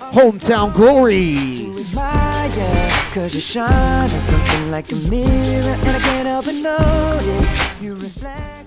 Hometown Glory. Cause you shine at something like a mirror, and I can't help but notice you reflect.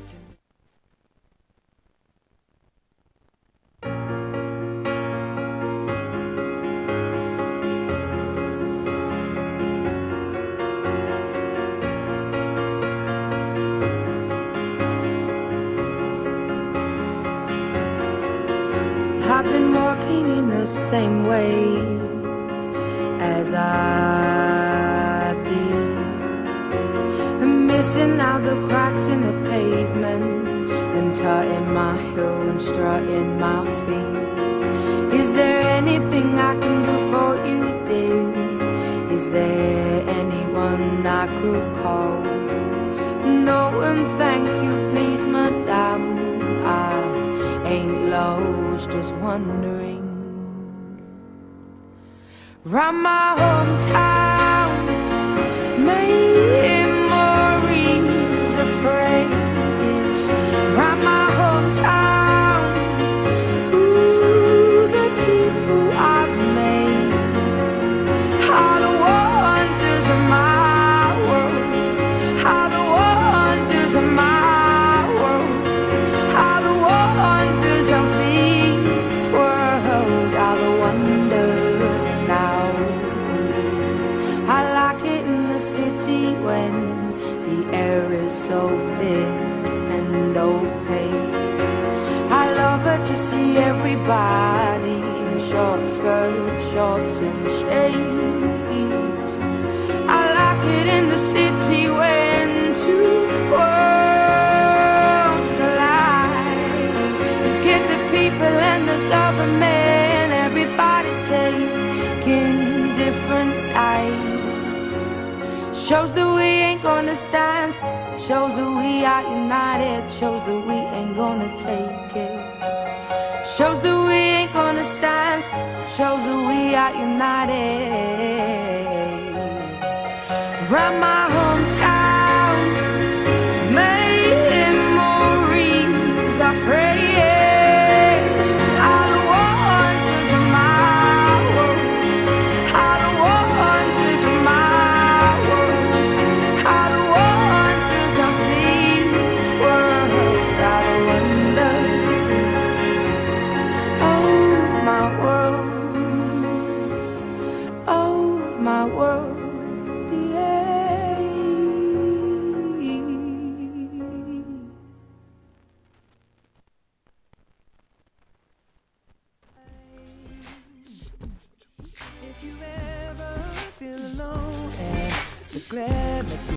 I've been walking in the same way as I did, and missing out the cracks in the pavement, and tutting my heel and strutting my feet. Is there anything I can do for you, dear? Is there anyone I could call? No, and thank you, please, madame. I ain't lost, just wondering. Round my hometown, memories of phrase. Round my hometown, ooh, the people I've made are the wonders of my world, are the wonders of my world, are the wonders of this world, are the wonders. And now I like it in the city when the air is so thick and opaque. I love it to see everybody in short skirts, shorts and shades. I like it in the city when two worlds collide. You get the people and the government, everybody taking different sides. Shows that we ain't gonna stand, shows that we are united, shows that we ain't gonna take it. Shows that we ain't gonna stand, shows that we are united. Round my hometown, memories are phrase, are the wonders of my world, are the wonders of my world, are the wonders of this world, are the wonders of my world, of my world. If you ever feel alone and the glare makes me